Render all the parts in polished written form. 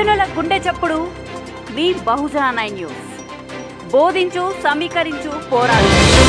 బహుజనుల గుండె చప్పుడు మీ బహుజన 9 న్యూస్. బోధించు, సమీకరించు, పోరాడు.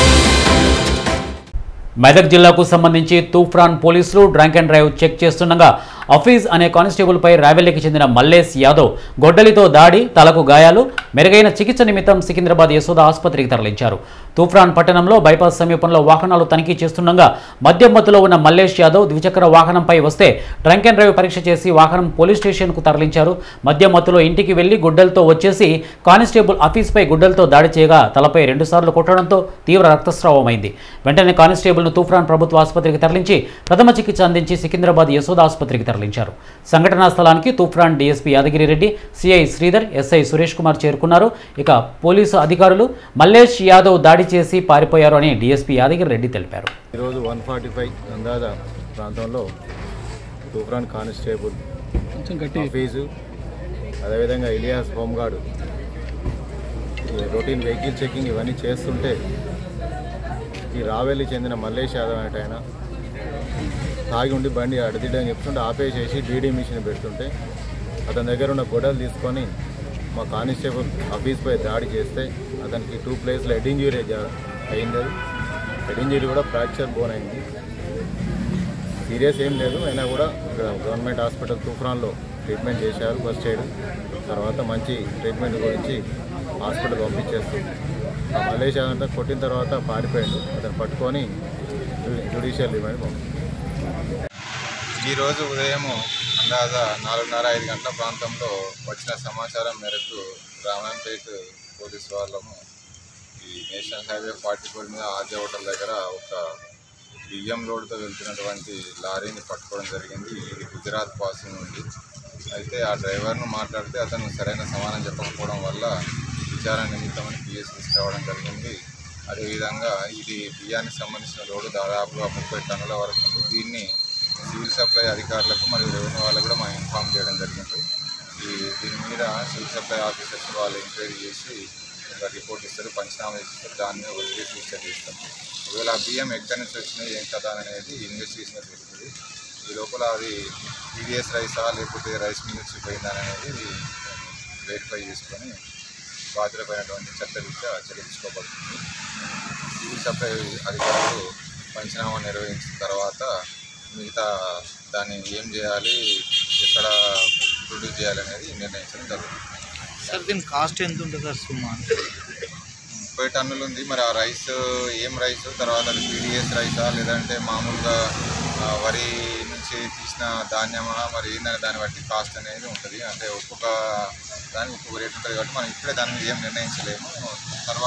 మెదక్ జిల్లాకు సంబంధించి తూఫాన్ పోలీసులు డ్రంక్ అండ్ డ్రైవ్ చెక్ చేస్తుండగా హఫీజ్ అనే కానిస్టేబుల్పై రావెల్లికి చెందిన మల్లేష్ యాదవ్ గొడ్డలితో దాడి, తలకు గాయాలు, మెరుగైన చికిత్స నిమిత్తం సికింద్రాబాద్ యశోద ఆసుపత్రికి తరలించారు. తూఫాన్ పట్టణంలో బైపాస్ సమీపంలో వాహనాలు తనిఖీ చేస్తుండగా మద్యం మత్తులో ఉన్న మల్లేష్ యాదవ్ ద్విచక్ర వాహనంపై వస్తే డ్రంక్ అండ్ డ్రైవ్ పరీక్ష చేసి వాహనం పోలీస్ స్టేషన్కు తరలించారు. మద్యం మత్తులో ఇంటికి వెళ్లి గుడ్డలతో వచ్చేసి కానిస్టేబుల్ హఫీజ్పై గుడ్డలతో దాడి చేయగా తలపై 2 సార్లు కొట్టడంతో తీవ్ర రక్తస్రావమైంది. వెంటనే కానిస్టేబుల్ను తూఫాన్ ప్రభుత్వ ఆసుపత్రికి తరలించి ప్రథమ చికిత్స అందించి సికింద్రాబాద్ యశోద ఆసుపత్రికి తరలించారు. సంఘటనా స్థలానికి Toopran DSP Yadagiri Reddy, CI Sridhar, SI Suresh Kumar చేరుకున్నారు. ఇక పోలీసు అధికారులు మల్లేష్ యాదవ్ దాడి చేసి పారిపోయారు అని డీఎస్పీ యాదగిరి రెడ్డి తెలిపారు. ఈరోజు 145 అందాజ ప్రాంతంలో తూఫాన్ కానిస్టేబుల్ హఫీజు, అదేవిధంగా Ilyas home guard routine vehicle checking ఇవన్నీ చేస్తుంటే ఈ రావెల్లి చెందిన మల్లేష్ యాదవ్ అంటే ఆయన తాగి ఉండి బండి అడిదిడ్డని చెప్తుంటే ఆపేసేసి డీడీ మిషన్ పెడుతుంటే అతని దగ్గర ఉన్న గొడవలు తీసుకొని మా కానిస్టేబుల్ హఫీజ్పై దాడి చేస్తే అతనికి 2 ప్లేస్లో హెడ్ ఇంజరీ అయింది. హెడ్ ఇంజరీ కూడా ఫ్రాక్చర్ బోన్ అయింది. సీరియస్ ఏం లేదు, అయినా కూడా ఇక్కడ గవర్నమెంట్ హాస్పిటల్ తూఫాన్లో ట్రీట్మెంట్ చేశారు. ఫస్ట్ ఎయిడ్ తర్వాత మంచి ట్రీట్మెంట్ గురించి హాస్పిటల్ పంపించేస్తుంది. ఆ మల్లేష్ యాదవ్ కొట్టిన తర్వాత పారిపోయాడు. అతను పట్టుకొని జ్యుడిషియల్ రిమాండ్ పంపించారు. ఈరోజు ఉదయం అందాజ 4:30-5 గంటల ప్రాంతంలో వచ్చిన సమాచారం మేరకు రామాయంపేట పోలీసు వాళ్ళము ఈ నేషనల్ హైవే 44 మీద ఆర్జే హోటల్ దగ్గర ఒక బియ్యం లోడ్తో వెళ్తున్నటువంటి లారీని పట్టుకోవడం జరిగింది. ఇది గుజరాత్ పాసింగ్ ఉంది. అయితే ఆ డ్రైవర్ను మాట్లాడితే అతను సరైన సమాధానం చెప్పకపోవడం వల్ల విచారణ నిమిత్తమని పిఎస్ తీసుకురావడం జరిగింది. అదేవిధంగా ఇది బియ్యానికి సంబంధించిన లోడు దాదాపుగా 30 టన్నుల వరకు ఉంది. దీన్ని సివిల్ సప్లై అధికారులకు మరియు రెవెన్యూ వాళ్ళకు కూడా మనం ఇన్ఫామ్ చేయడం జరిగింది. దీని మీద సివిల్ సప్లై ఆఫీసర్స్ వాళ్ళు ఎంక్వైరీ చేసి ఒక రిపోర్ట్ ఇస్తారు, పంచనామా ఇస్తారు. దాని మీద వచ్చి రిజిస్టర్ చేస్తాం. ఒకవేళ ఆ బియ్యం ఎక్కడి నుంచి వచ్చినాయి, ఏం కదా అనేది ఇన్వెస్టిగేషన్ జరుగుతుంది. ఈ లోపల అది టీడీఎస్ రైసా లేకపోతే రైస్ మిల్ నుంచి పోయిందా అనేది వెరిఫై చేసుకొని బాధ్యులపైనటువంటి చట్టరీత్యా చర్య తీసుకోబడుతుంది. సివిల్ సప్లై అధికారులు పంచనామా నిర్వహించిన తర్వాత మిగతా దాన్ని ఏం చేయాలి, ఎక్కడ ప్రొడ్యూస్ చేయాలనేది నిర్ణయించడం జరుగుతుంది. సార్ దీని కాస్ట్ ఎంత ఉంటుంది సార్? సుమారు 30 టన్నులు ఉంది. మరి ఆ రైస్ ఏం రైస్, తర్వాత అది పీడిఎస్ రైసా లేదంటే మామూలుగా వరి నుంచి తీసిన ధాన్యమా, మరి ఏంటనే దాన్ని బట్టి కాస్ట్ అనేది ఉంటుంది. అంటే ఒక్కొక్క దానికి ఒక్కొక్క రేట్ ఉంటుంది కాబట్టి మనం ఇప్పుడే దాని మీద ఏం నిర్ణయించలేము. తర్వాత